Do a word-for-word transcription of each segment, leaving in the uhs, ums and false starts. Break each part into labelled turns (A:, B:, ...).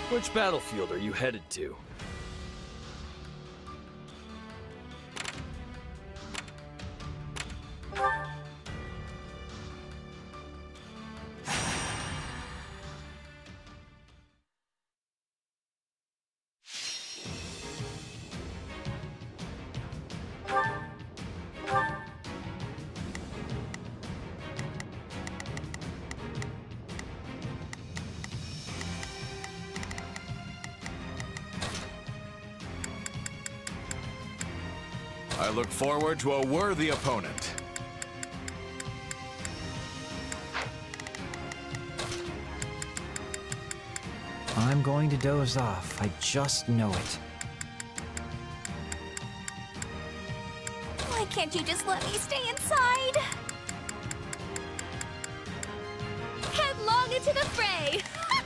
A: Which battlefield are you headed to?
B: I look forward to a worthy opponent.
C: I'm going to doze off. I just know it.
D: Why can't you just let me stay inside? Headlong into the fray!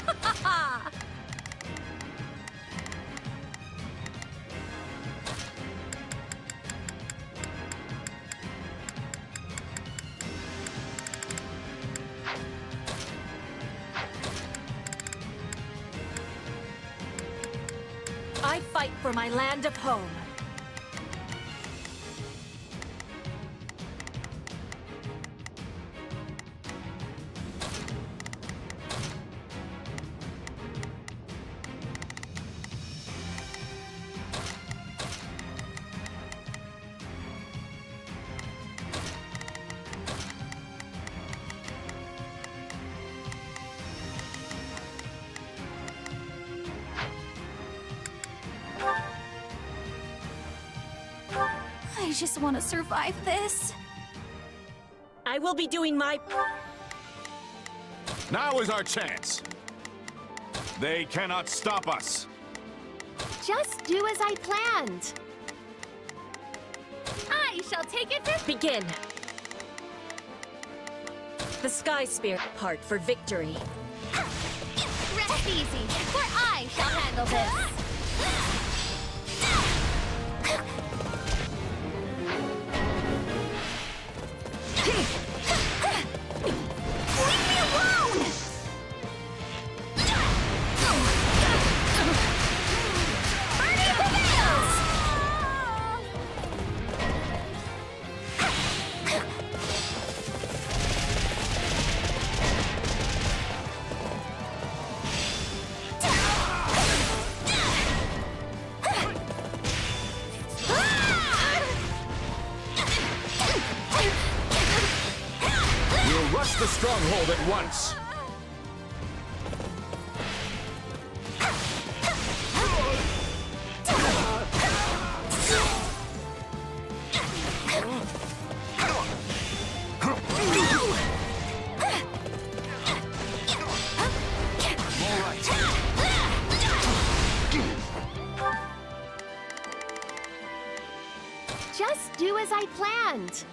E: I fight for my land of home.
D: I just want to survive this.
E: I will be doing my...
B: Now is our chance. They cannot stop us.
D: Just do as I planned. I shall take it for...
E: Begin. The Sky Spirit part for victory.
D: Rest easy, for I shall handle this.
B: The stronghold at once. All right.
D: Just do as I planned.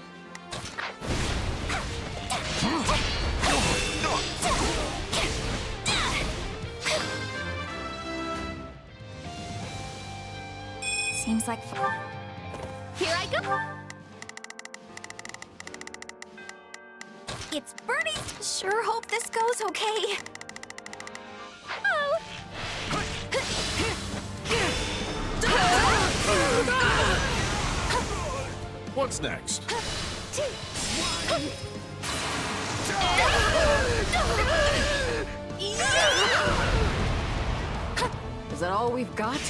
D: Seems like fun. Here I go. It's Bernie. Sure hope this goes okay. Oh.
B: What's next?
E: Is that all we've got?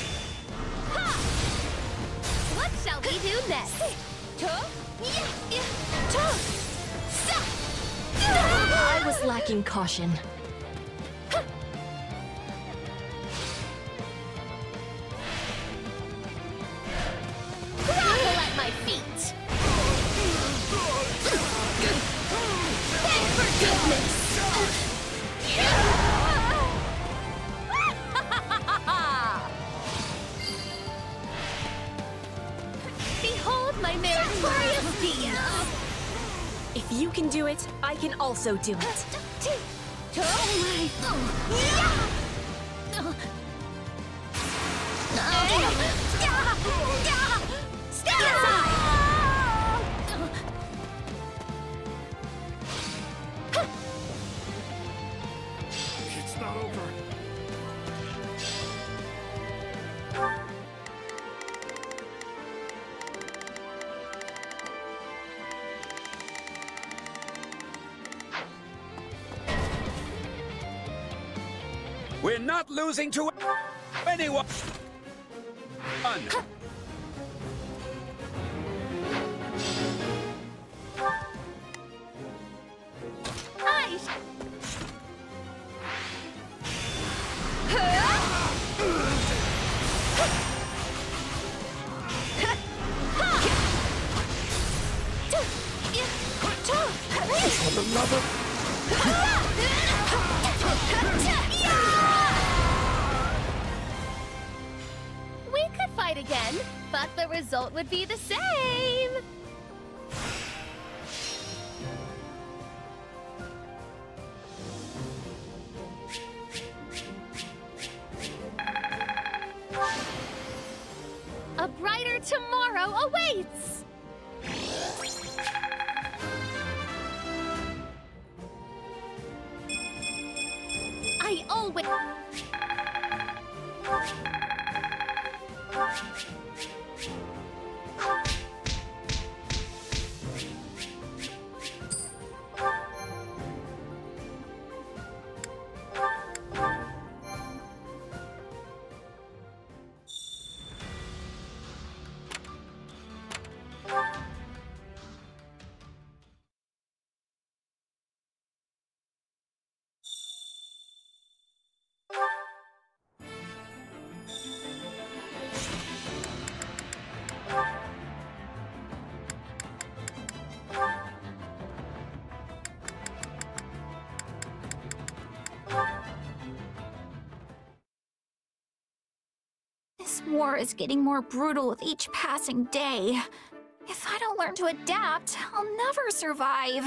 D: What shall we do next?
E: I was lacking caution.
D: Grovel at my feet. Thank for goodness. Behold my meritorious deeds.
E: If you can do it, I can also do it.
D: Stay aside!
B: It's not over.
F: We're not losing to anyone!
D: Nice!
F: For the love of...
G: We could fight again, but the result would be the same. A brighter tomorrow awaits! I always...
D: This war is getting more brutal with each passing day. If I don't learn to adapt, I'll never survive.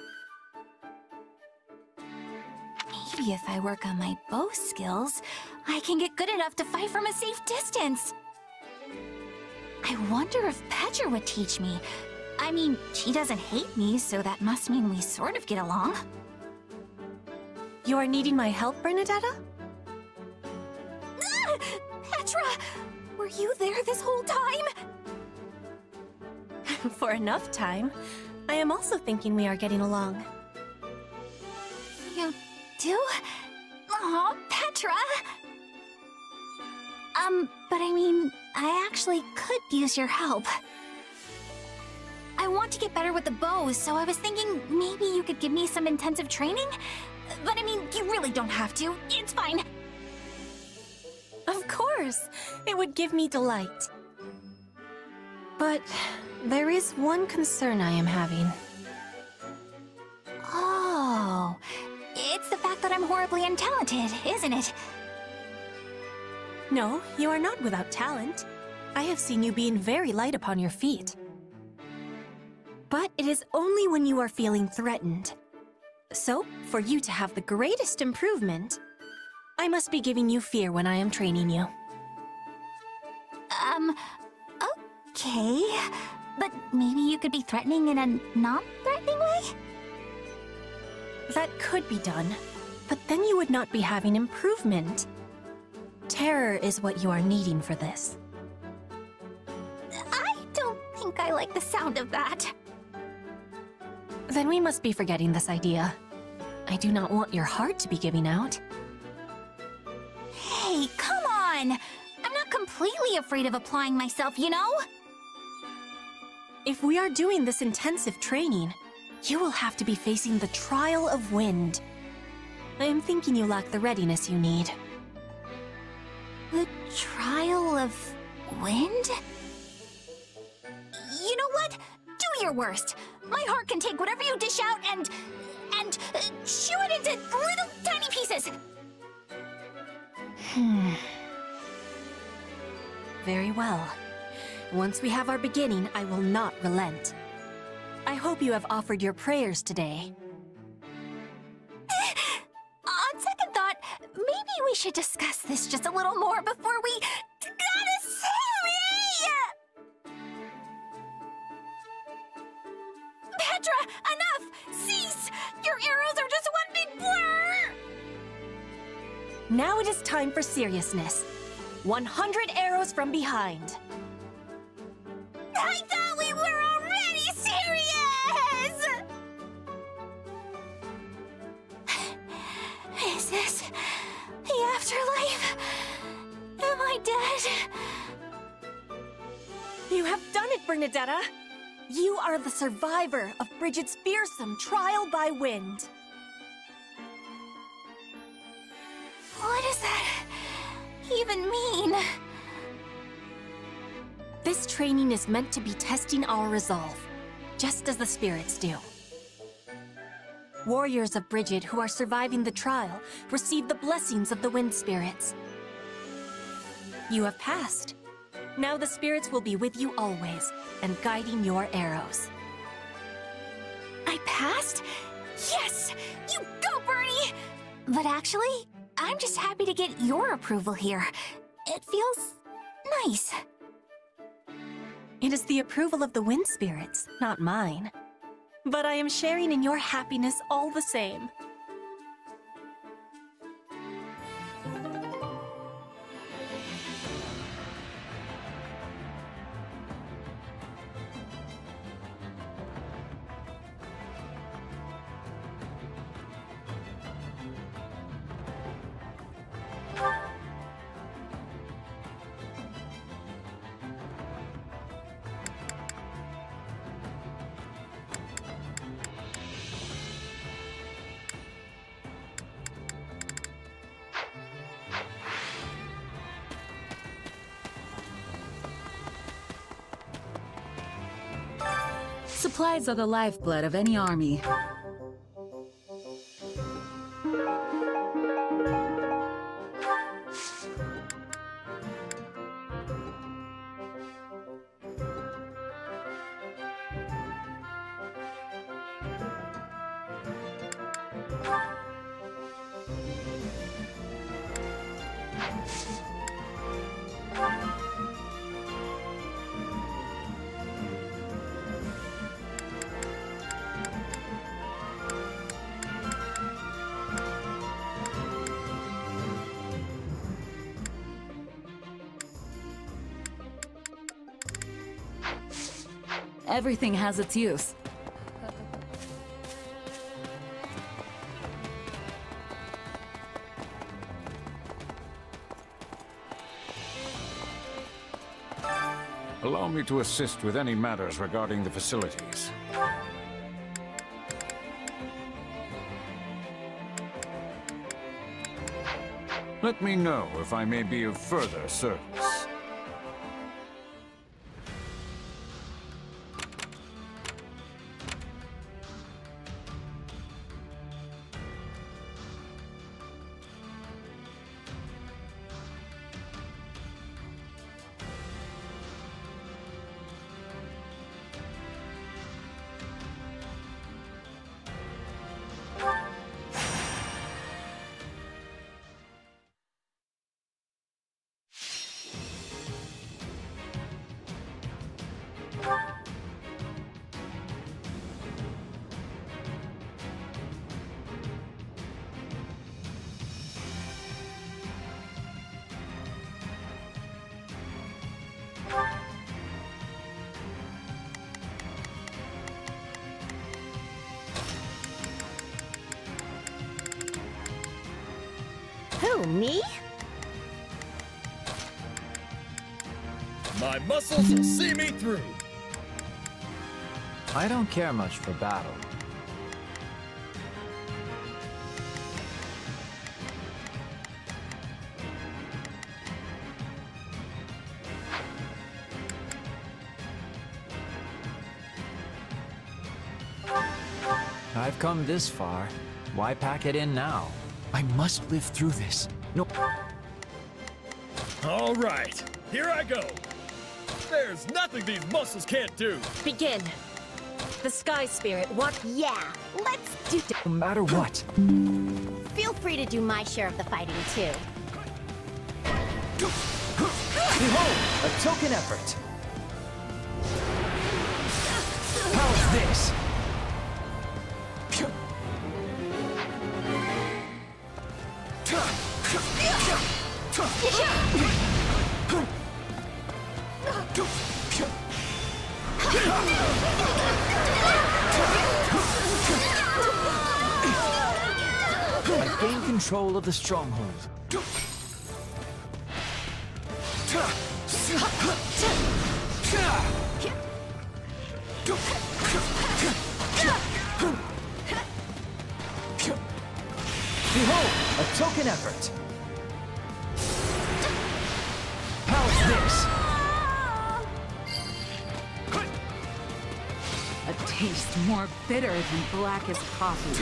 D: Maybe if I work on my bow skills, I can get good enough to fight from a safe distance. I wonder if Petra would teach me. I mean, she doesn't hate me, so that must mean we sort of get along.
H: You are needing my help, Bernadetta?
D: Ah! Petra! Were you there this whole time?
H: For enough time. I am also thinking we are getting along.
D: You do? Aw, Petra! Um, but I mean, I actually could use your help. I want to get better with the bow, so I was thinking maybe you could give me some intensive training? But I mean, you really don't have to. It's fine.
H: Of course! It would give me delight. But there is one concern I am having.
D: Oh, it's the fact that I'm horribly untalented, isn't it?
H: No, you are not without talent. I have seen you being very light upon your feet. But it is only when you are feeling threatened. So, for you to have the greatest improvement, I must be giving you fear when I am training you.
D: Um, okay. But maybe you could be threatening in a non-threatening way?
H: That could be done, but then you would not be having improvement. Terror is what you are needing for this.
D: I don't think I like the sound of that.
H: Then we must be forgetting this idea. I do not want your heart to be giving out.
D: Hey, come on! I'm not completely afraid of applying myself, you know?
H: If we are doing this intensive training, you will have to be facing the trial of wind. I am thinking you lack the readiness you need.
D: The trial of wind? You know what? Do your worst. My heart can take whatever you dish out and... and uh, chew it into little tiny pieces.
H: Hmm. Very well. Once we have our beginning, I will not relent. I hope you have offered your prayers today.
D: On second thought, maybe we should discuss this just a little more before we... Gotta say! Petra, enough! Cease! Your arrows are just one big blur!
H: Now it is time for seriousness. one hundred arrows from behind.
D: I thought we were already serious! Is this the
H: Bernadetta. You are the survivor of Brigid's fearsome trial by wind.
D: What does that even mean?
H: This training is meant to be testing our resolve, just as the spirits do. Warriors of Brigid who are surviving the trial receive the blessings of the wind spirits. You have passed. Now the spirits will be with you always, and guiding your arrows.
D: I passed? Yes! You go, Bernie! But actually, I'm just happy to get your approval here. It feels nice.
H: It is the approval of the wind spirits, not mine. But I am sharing in your happiness all the same.
I: Supplies are the lifeblood of any army. Everything has its use.
B: Allow me to assist with any matters regarding the facilities. Let me know if I may be of further service.
G: Who, me?
A: My muscles will see me through.
C: I don't care much for battle. I've come this far. Why pack it in now? I must live through this. No.
A: All right, here I go. There's nothing these muscles can't do.
E: Begin. The Sky Spirit, what?
G: Yeah, let's do
C: No matter what.
G: Feel free to do my share of the fighting, too.
C: Behold, a token effort. How's this? I gain control of the stronghold. Behold, a token effort. How's this?
I: A taste more bitter than black as coffee.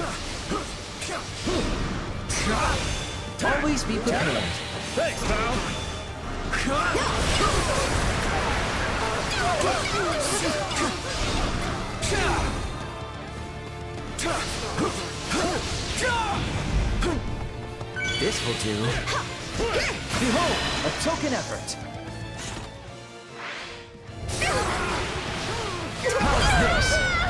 C: Always be prepared.
A: Thanks, pal.
C: This will do. Behold, a token effort. How's this?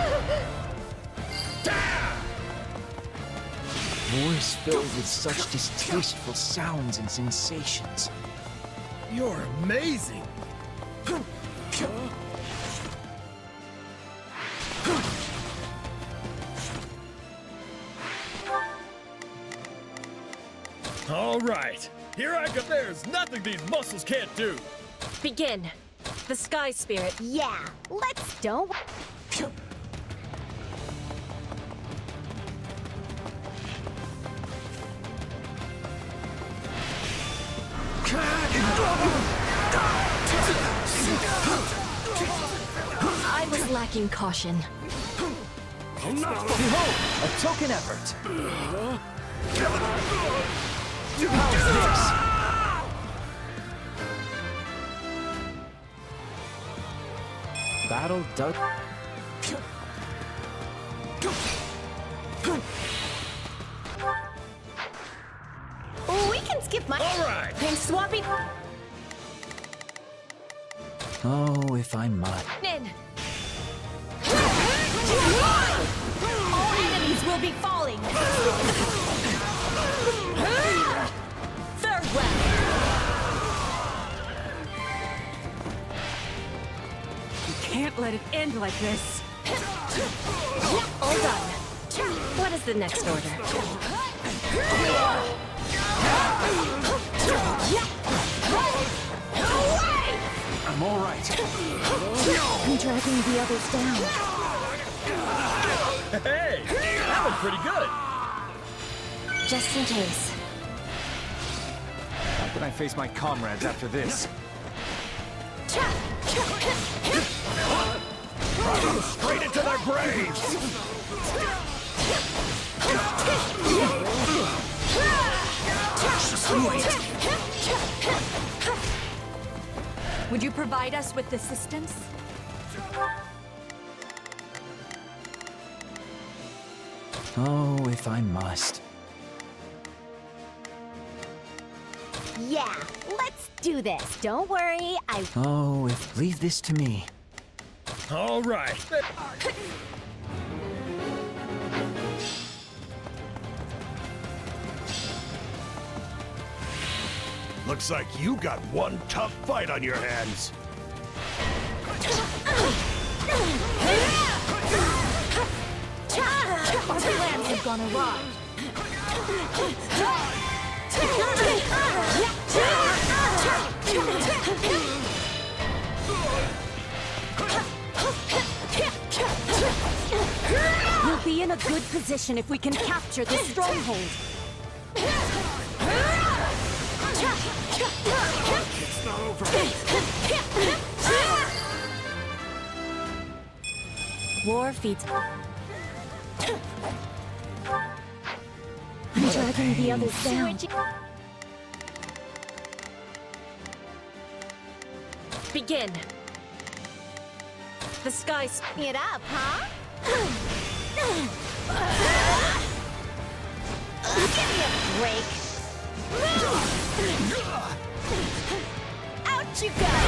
C: Wars filled with such distasteful sounds and sensations.
A: You're amazing. All right, here I go. There's nothing these muscles can't do.
E: Begin. The Sky Spirit.
G: Yeah, let's don't.
E: I was lacking caution.
C: Behold, a token effort. How's this? Battle done.
G: We can skip my.
A: All right.
E: Then swapping
C: Oh, if I might.
E: in. All enemies will be falling. Farewell.
I: You can't let it end like this.
E: All done. What is the next order?
C: I'm all right.
D: I'm dragging the others down.
A: Hey, that was pretty good.
D: Just in case.
C: How can I face my comrades after this?
A: Straight into their graves.
H: Would you provide us with assistance?
C: Oh, if I must.
G: Yeah, let's do this. Don't worry, I.
C: Oh, if leave this to me.
A: All right.
B: Looks like you got one tough fight on your hands.
G: Our plans have gone awry.
H: We'll be in a good position if we can capture the stronghold.
B: It's not over.
H: War feeds.
D: I'm dragging the others down.
E: Begin. The Sky Spirit.
G: It up, huh? Give me a break. Out you go!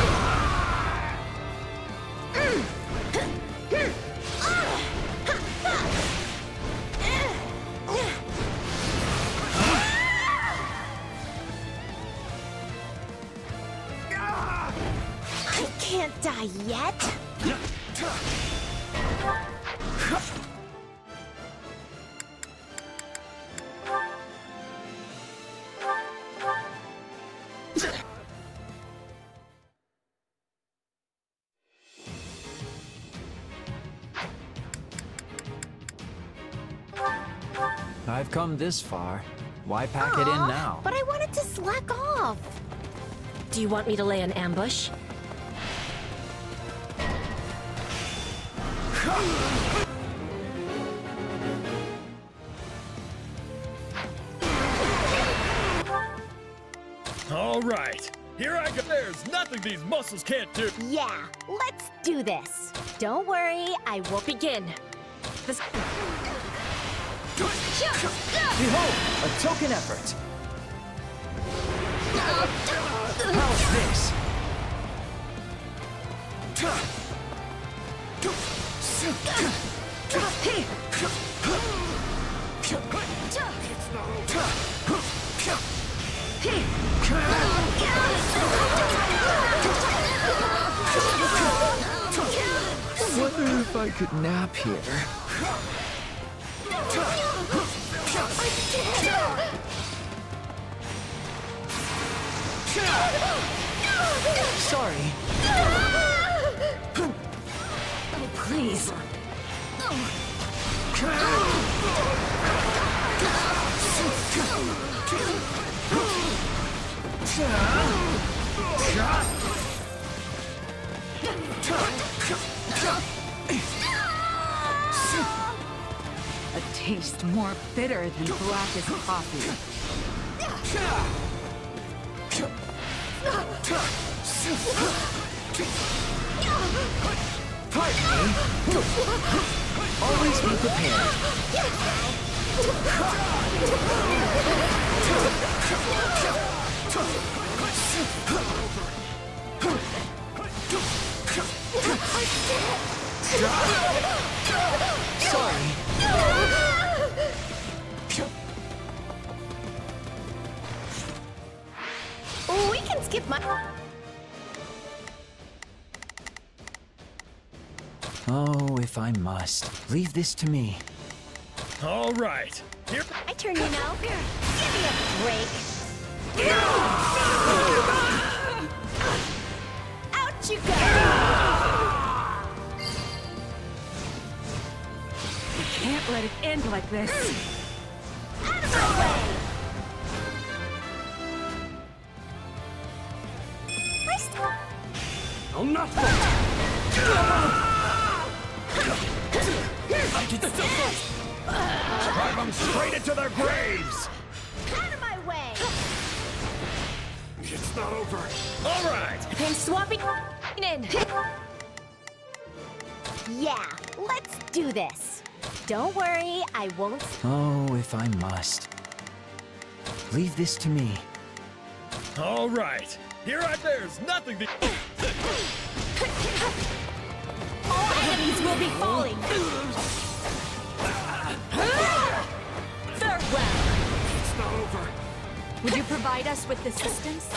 G: I can't die yet.
C: I've come this far. Why pack it in now?
E: But I wanted to slack off. Do you want me to lay an ambush?
A: All right, here I go. There's nothing these muscles can't do.
G: Yeah, let's do this. Don't worry, I won't begin.
E: This...
C: Behold, a token effort. How's this? Wonder if I could nap here. Sorry.
I: Oh, please. A taste more bitter than blackest coffee.
C: Pardon me. Always be prepared. Sorry.
G: We can skip my...
C: Oh, if I must. Leave this to me.
A: All right, here.
G: My turn, you know. Give me a break. Out you go!
I: We can't let it end like this.
G: Out of my way!
F: Oh, not
A: I can still fight.
B: Drive them straight into their graves!
G: Out of my way!
B: It's not over.
A: All right.
E: I'm swapping in.
G: Yeah, let's do this. Don't worry, I won't...
C: Oh, if I must. Leave this to me.
A: All right, here I... There's nothing to...
E: All enemies will be falling. Farewell.
B: It's not over.
E: Would you provide us with assistance?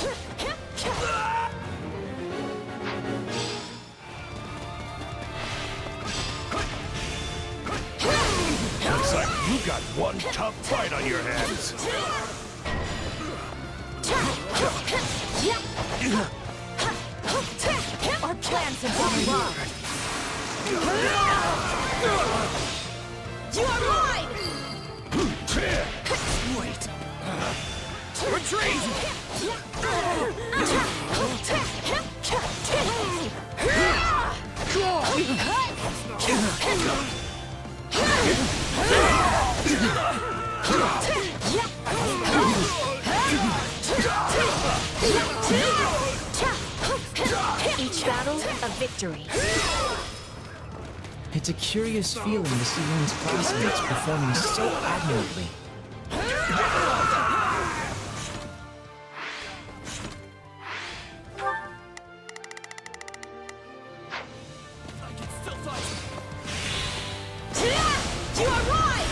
B: Looks like you got one tough fight on your hands.
E: Our plans have gone wrong. You are mine!
B: Wait. Retreat!
E: Each battle, a victory.
C: It's a curious feeling to see one's classmates performing so admirably.
A: I can still fight.
E: You are mine!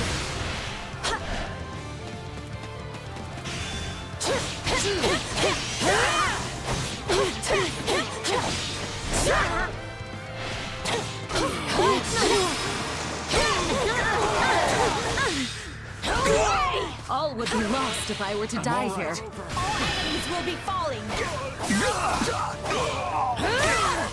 I: All would be lost if I were to die here.
E: All enemies will be falling.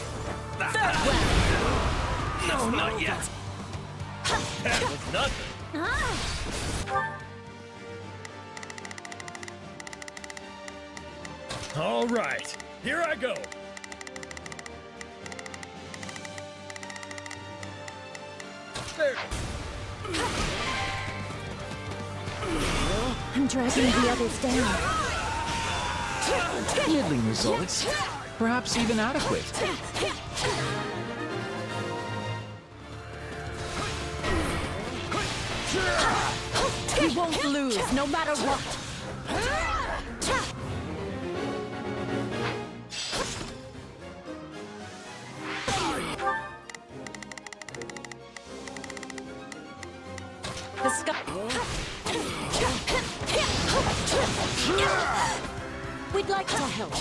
A: No, not yet. That was nothing. All right, here I go. There.
E: I'm dragging the others down.
C: Middling results. Perhaps even adequate.
E: We won't lose, no matter what. The sky. We'd like to help.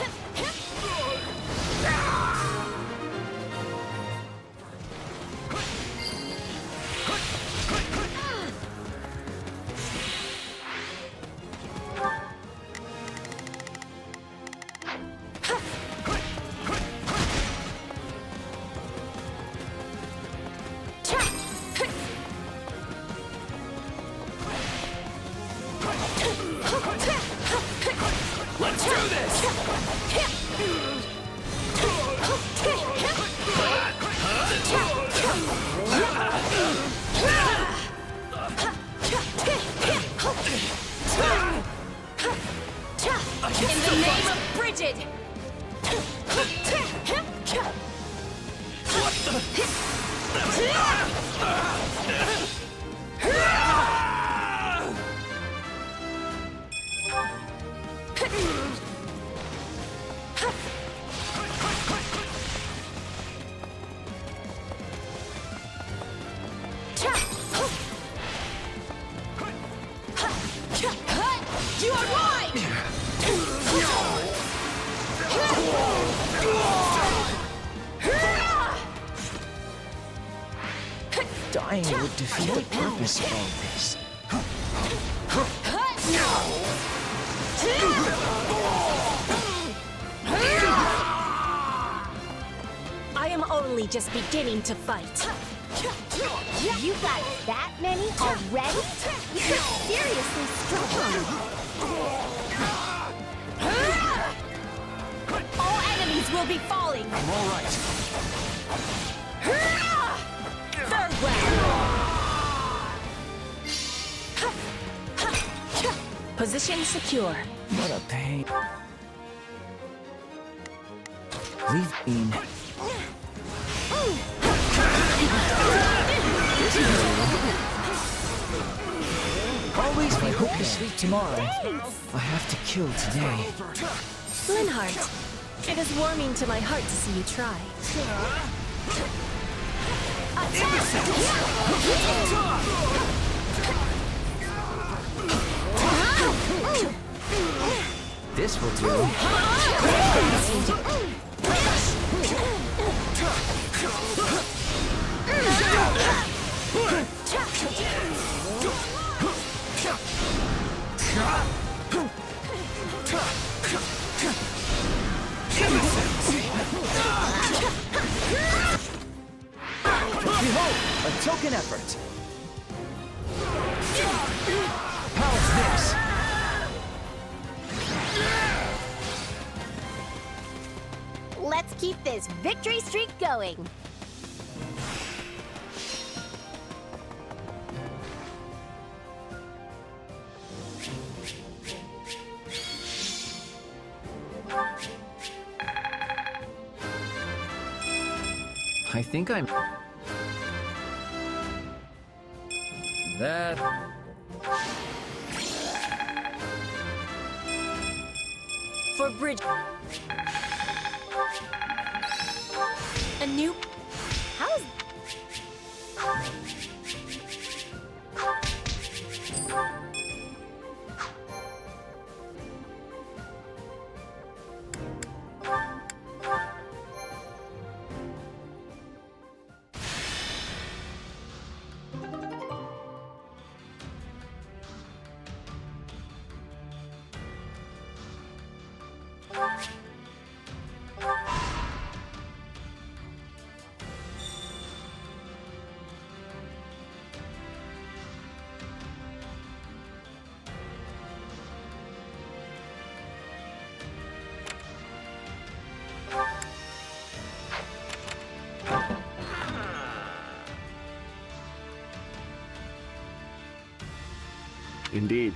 A: Let's do this!
E: In the name of Brigid!
A: What the?
E: You are mine!
C: Dying would defeat the purpose of all this.
E: I am only just beginning to fight.
G: You got that many already? You're seriously strong.
E: All enemies will be falling.
C: I'm all right.
E: Farewell. Position secure.
C: What a pain. Leave Bean. Always be hope to sleep tomorrow. I have to kill today.
E: Linhardt, it is warming to my heart to see you try.
C: This will do. Behold, a token effort. How's this?
G: Let's keep this victory streak going.
C: I think I'm... That...
E: For Brigid. A new...
G: How's...
J: Indeed.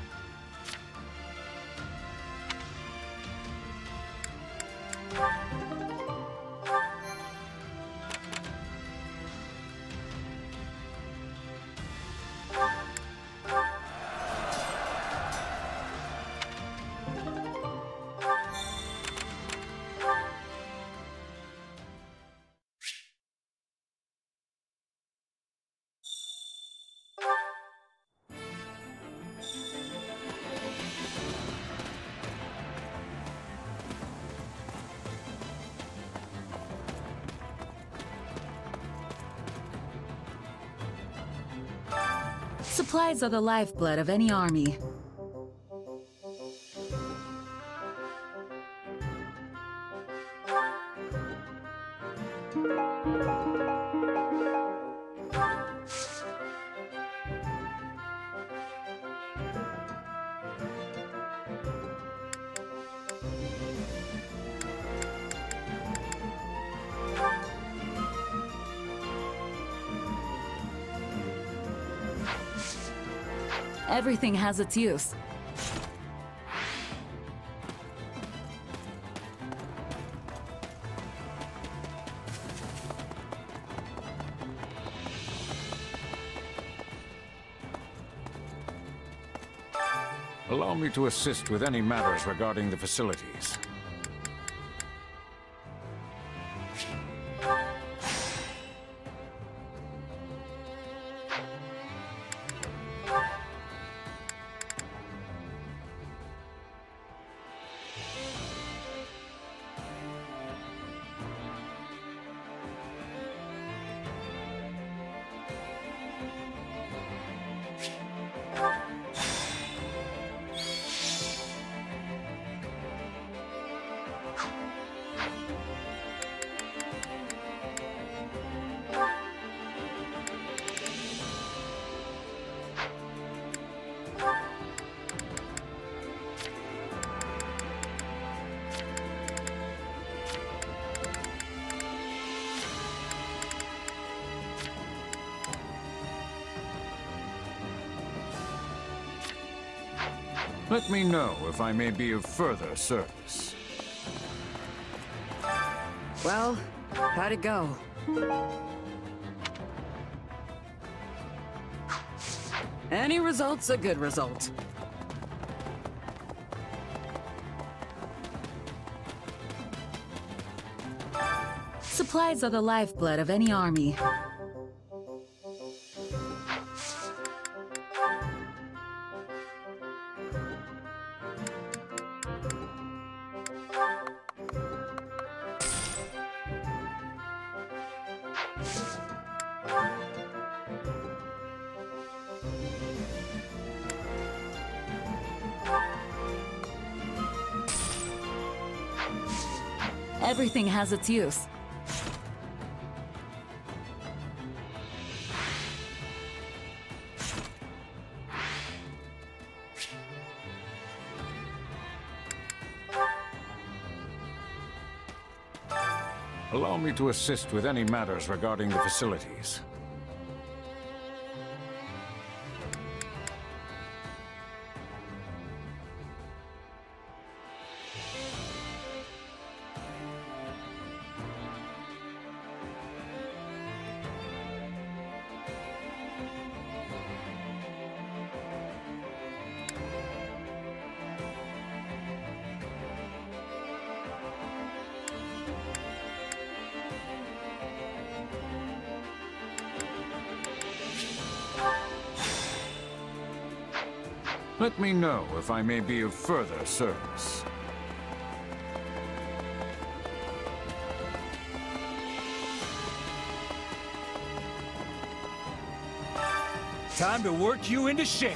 I: Supplies are the lifeblood of any army. Everything has its use.
B: Allow me to assist with any matters regarding the facilities. Let me know if I may be of further service.
I: Well, how'd it go? Any result's a good result. Supplies are the lifeblood of any army. Everything has its use.
B: Allow me to assist with any matters regarding the facilities. Let me know if I may be of further service.
F: Time to work you into shape.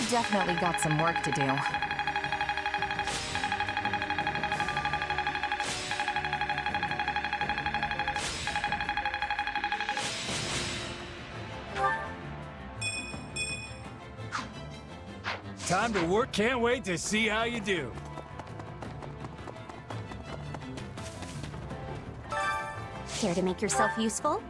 I: definitely got some work to do.
F: Time to work. Can't wait to see how you do.
H: Care to make yourself useful?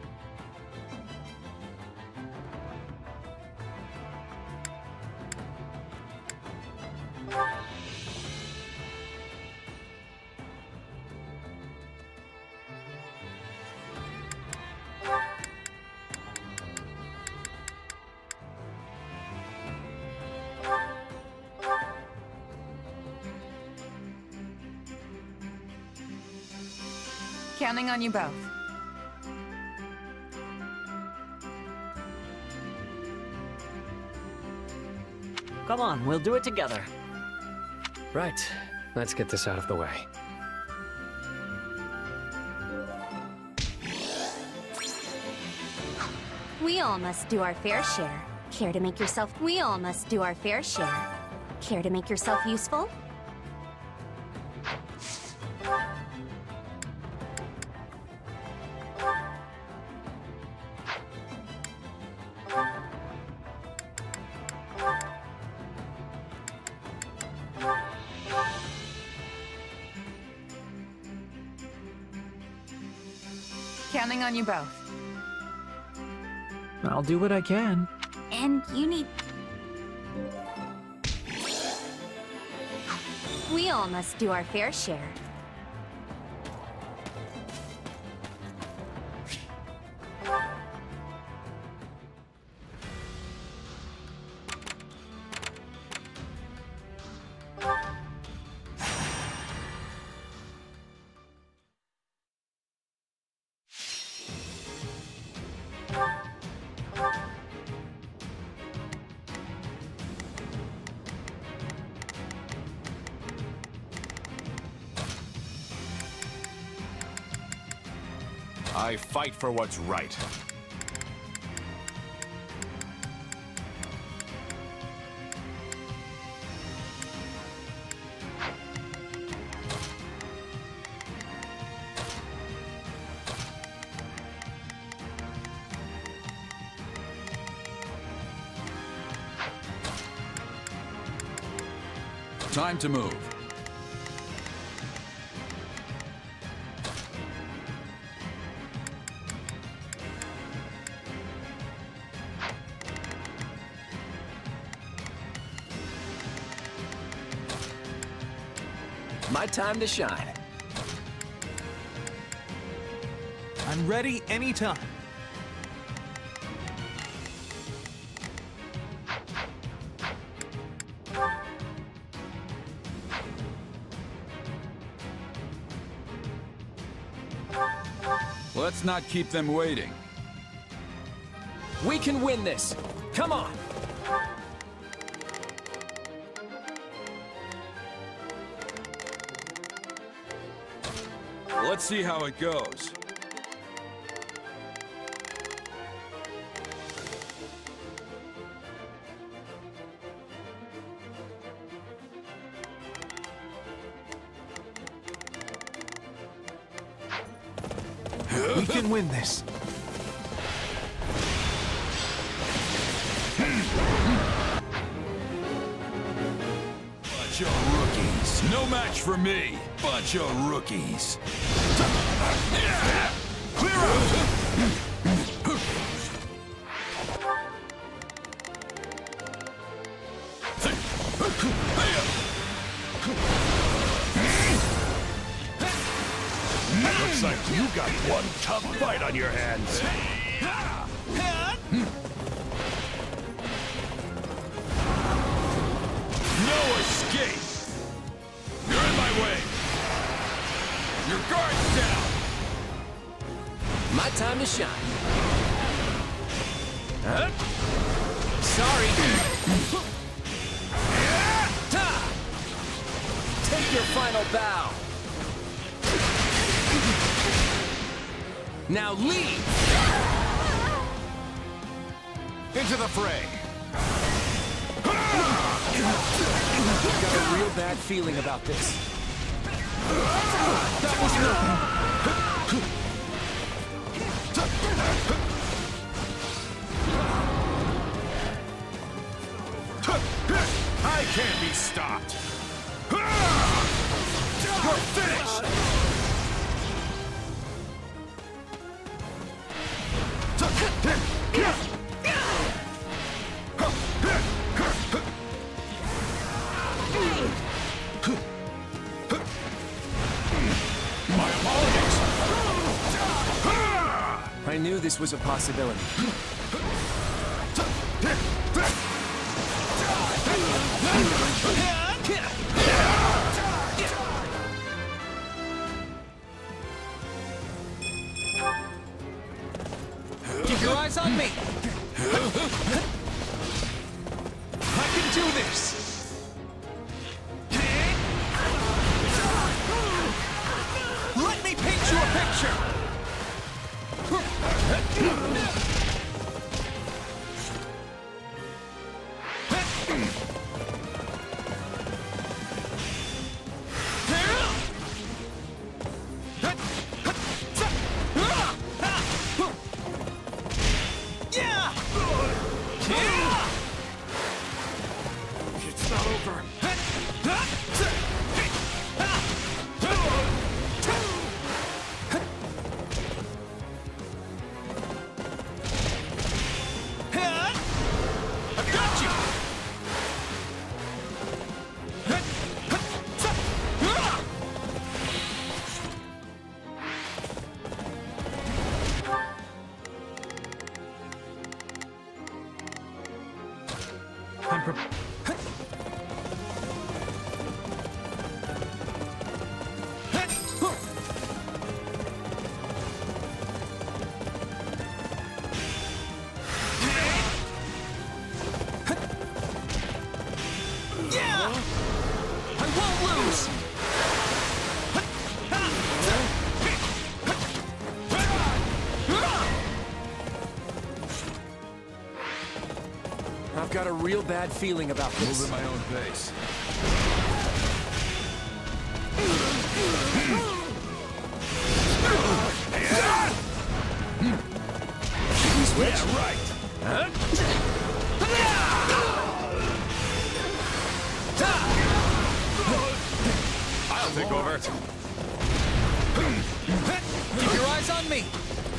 I: Counting on you both.
J: Come on, we'll do it together.
K: Right. Let's get this out of the way.
H: We all must do our fair share. Care to make yourself... We all must do our fair share. Care to make yourself useful?
I: Counting on you both.
C: I'll do what I can.
D: And you need...
H: We all must do our fair share.
B: I fight for what's right.
L: Time to move.
J: My time to shine.
A: I'm ready anytime.
L: Let's not keep them waiting.
J: We can win this. Come on.
L: Let's see how it goes.
A: We can win this.
L: Bunch of rookies. No match for me. Bunch of rookies. Clear out!
B: Looks like you got one tough fight on your hands.
L: No escape! You're in my way! Your guard's down!
J: My time to shine. Huh? Sorry. Ta! Take your final bow. Now leave!
B: Into the fray.
J: I've got a real bad feeling about this. That was nothing.
B: I can't be stopped. You're finished.
L: My apologies.
J: I knew this was a possibility.
C: Keep your eyes on me! I can do this! Let me paint you a picture!
B: It's not over.
C: I've got you! I'm pre- Yeah! I won't lose!
J: I've got a real bad feeling about this.
L: Move at my own pace.
B: Yeah, right. Huh? I'll take over.
C: Keep your eyes on me!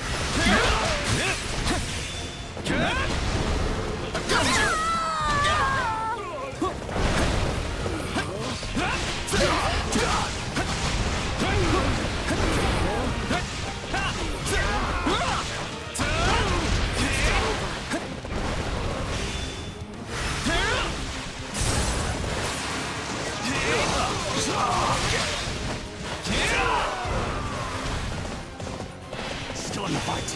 B: Still in the fight.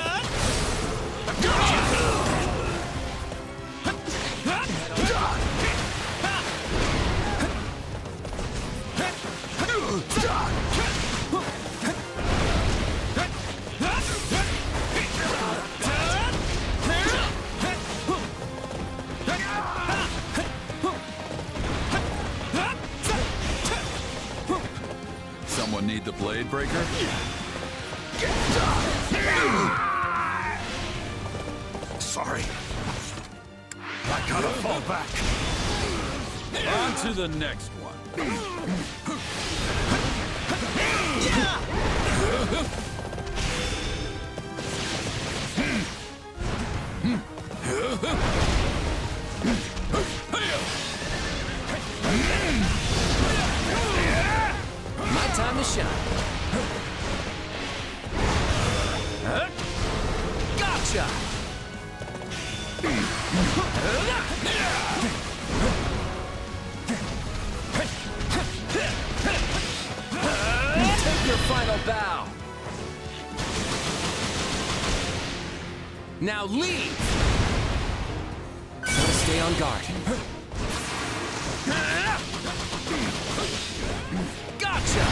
L: Someone need the blade breaker?
B: Sorry. I gotta fall back.
L: On to the next one.
J: My time to shine. Gotcha! Take your final bow. Now leave! Gotta stay on guard. Gotcha!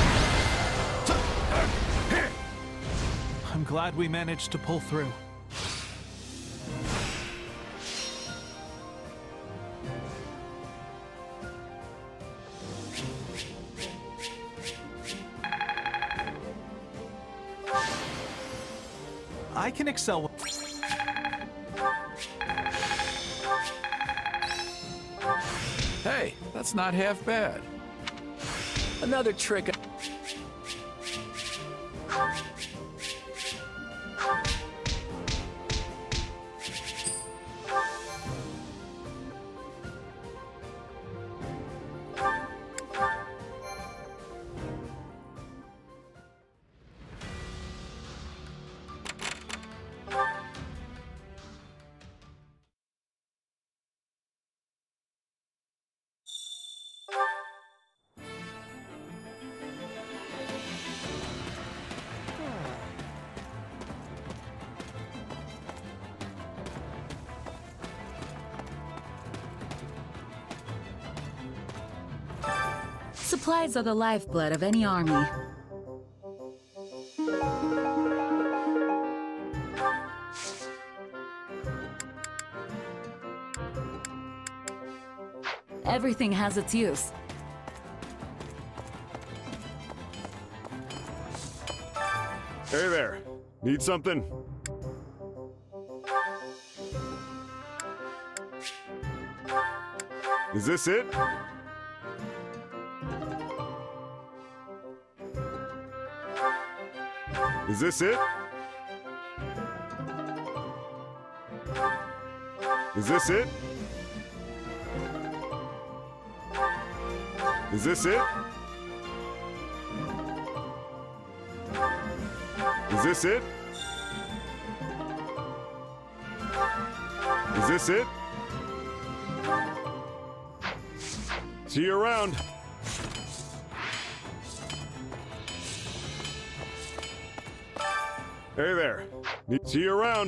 C: I'm glad we managed to pull through.
M: I can excel.
L: Hey, that's not half bad.
J: Another trick.
I: Supplies are the lifeblood of any army. Everything has its use.
B: Hey there. Need something? Is this it? Is this it? Is this it? Is this it? Is this it? Is this it? See you around. Hey there. See you around.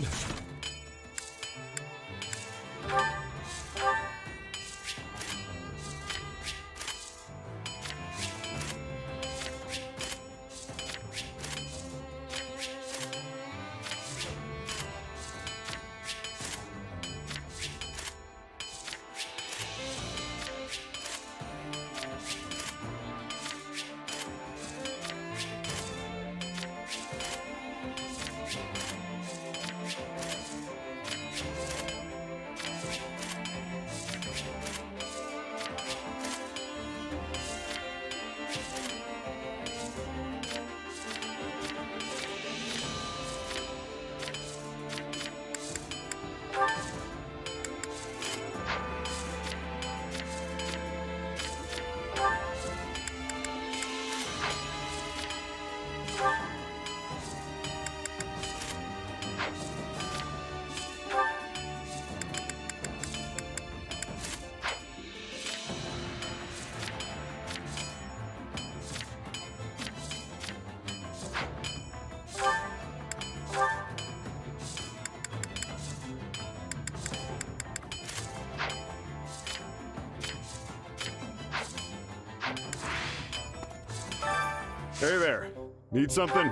B: Hey there. Need something?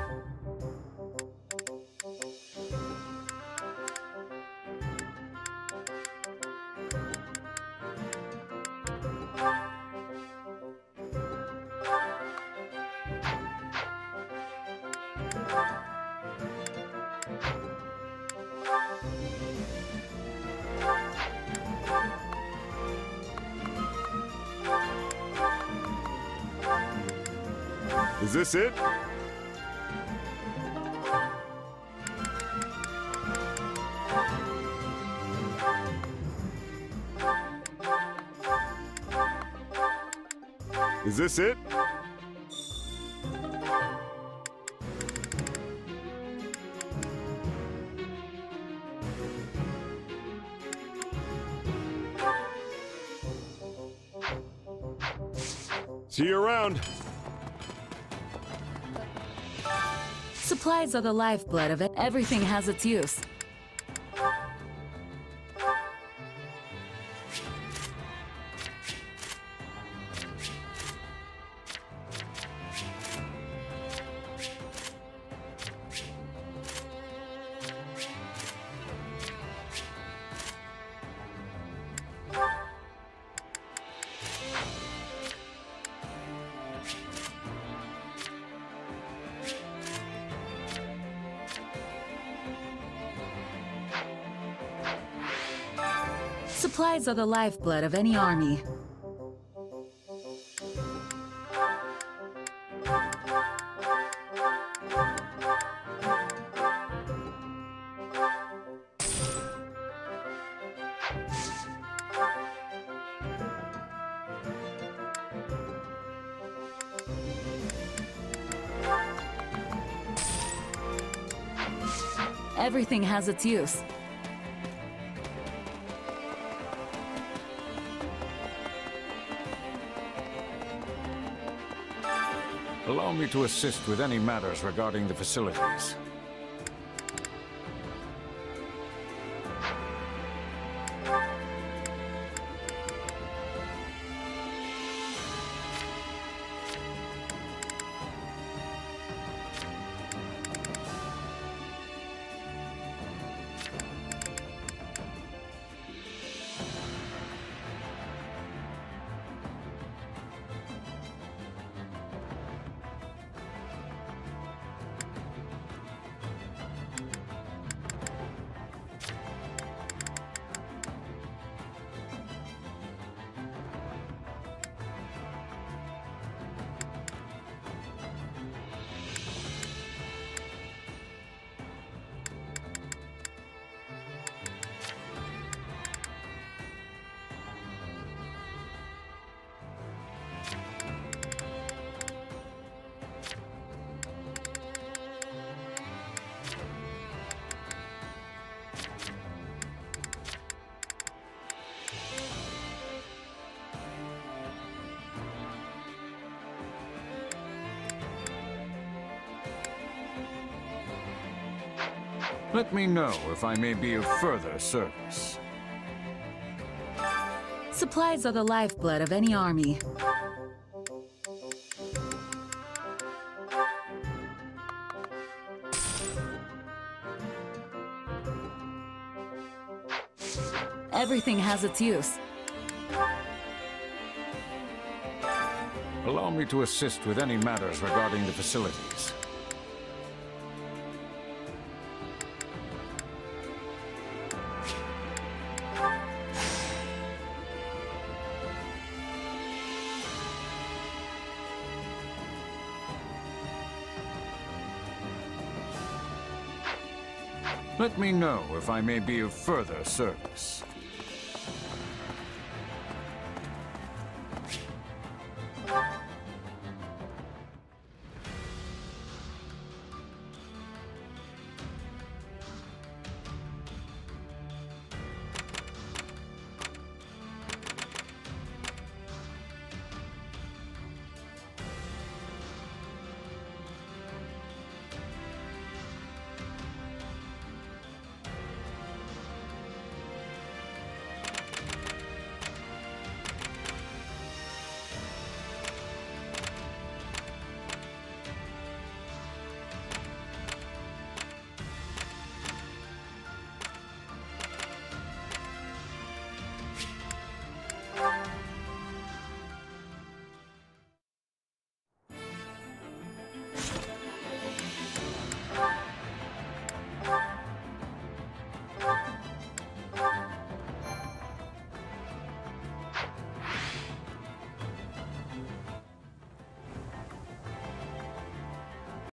B: Is this it? Is this it? See you around.
I: Supplies are the lifeblood of it. Everything has its use. Supplies are the lifeblood of any army. Everything has its use.
B: Allow me to assist with any matters regarding the facilities. Let me know if I may be of further service.
I: Supplies are the lifeblood of any army. Everything has its use.
B: Allow me to assist with any matters regarding the facilities. Let me know if I may be of further service.